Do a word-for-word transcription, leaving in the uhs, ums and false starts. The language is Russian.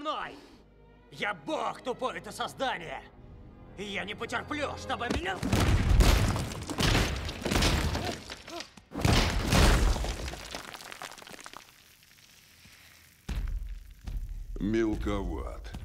мной! Я бог, тупое это создание! И я не потерплю, чтобы меня... Мелковат.